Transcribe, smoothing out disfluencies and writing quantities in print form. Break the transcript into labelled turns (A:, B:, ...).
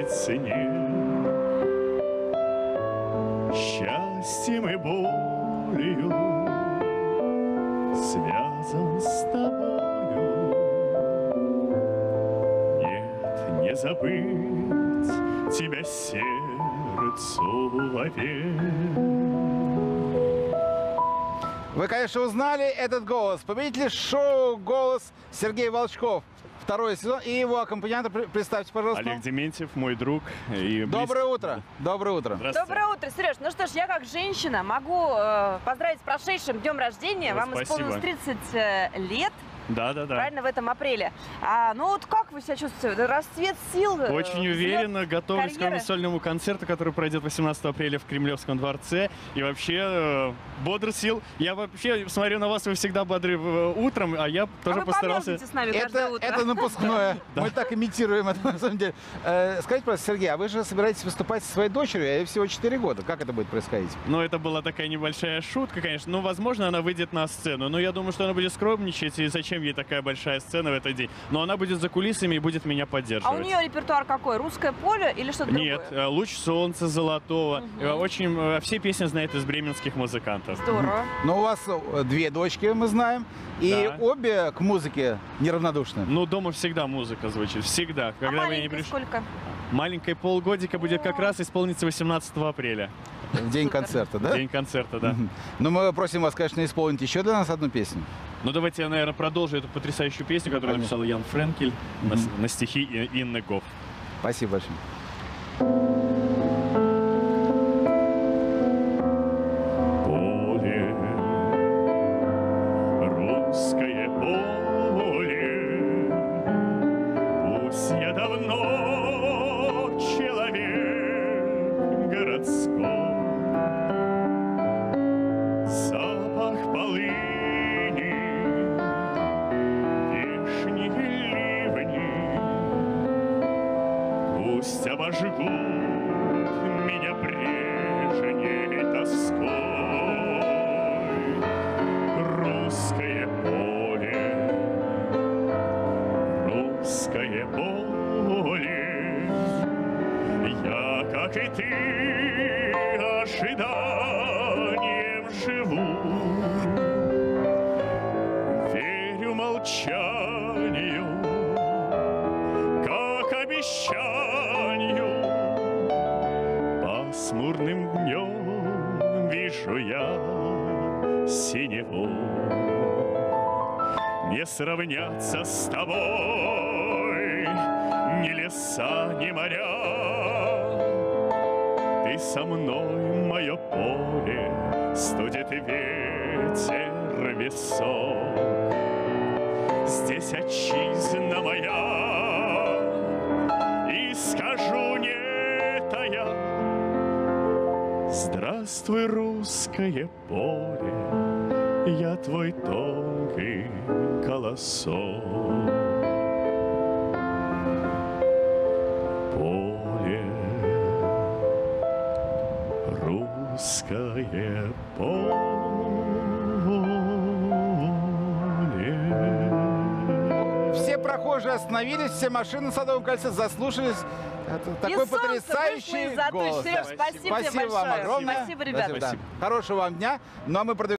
A: равной цене. Счастьем и болью связан с тобою. Нет, не забыть тебя сердцу вовек.
B: Вы, конечно, узнали этот голос. Победитель шоу «Голос» Сергей Волчков. Второй сезон. И его аккомпаниатор. Представьте, пожалуйста.
A: Олег Дементьев, мой друг. И
B: Доброе утро. Доброе утро.
C: Доброе утро, Сереж. Ну что ж, я как женщина могу поздравить с прошедшим днем рождения. Вам исполнилось 30 лет.
A: Да.
C: Правильно, в этом апреле. Ну вот как вы себя чувствуете? Расцвет сил?
A: Очень уверенно готовлюсь к
C: карьеры?
A: сольному концерту, который пройдет 18 апреля в Кремлевском дворце. И вообще бодр сил. Я вообще смотрю на вас, вы всегда бодры утром, а я тоже
C: вы
A: постарался.
C: помолвите с нами каждое утро.
B: Это напускное. Мы так имитируем это на самом деле. Скажите, пожалуйста, Сергей, а вы же собираетесь выступать со своей дочерью, ей всего 4 года. Как это будет происходить?
A: Ну, это была такая небольшая шутка, конечно. Ну, возможно, она выйдет на сцену. Но я думаю, что она будет скромничать. И зачем ей такая большая сцена в этот день? Но она будет за кулисами и будет меня поддерживать.
C: А у нее репертуар какой? Русское поле или что-то другое?
A: Нет, «Луч солнца золотого». Очень все песни знает из бременских музыкантов.
C: Здорово.
B: Но у вас 2 дочки, мы знаем. И
A: Да.
B: обе к музыке неравнодушны.
A: Ну, дома всегда музыка звучит. Всегда.
C: А
A: Когда вы не
C: маленькой
A: пришли.
C: сколько?
A: Маленькой полгодика будет как раз исполниться 18 апреля.
B: В день
C: Супер.
B: концерта, да?
A: День концерта, да.
B: Но мы просим вас, конечно, исполнить еще для нас одну песню.
A: Ну, давайте я, наверное, продолжу эту потрясающую песню, которую
B: Конечно.
A: написал Ян Френкель на стихи Инны Гофф.
B: Спасибо большое.
A: Поле, русское поле, пусть я давно человек городской, запах полыни, вишни и ливни, пусть обожгут меня прежней тоской. Русское поле, русское поле, я, как и ты, ожиданием живу. Верю молчанию, как обещанию. Пасмурным днем вижу я синеву. Не сравняться с тобой ни леса, ни моря. Ты со мной, мое поле, студит и ветер висок. Здесь отчизна моя, и скажу не тая: здравствуй, русское поле, я твой тонкий колосок. Поле, русское поле.
B: Все прохожие остановились, все машины на Садовом кольце заслушались. Это такой
C: солнце
B: потрясающий
C: вышло из-за туч.
B: голос.
C: Сереж, спасибо тебе
B: Спасибо вам
C: большое.
B: огромное.
C: Спасибо, ребята.
B: Да. Хорошего вам дня. Ну а мы продвигаемся.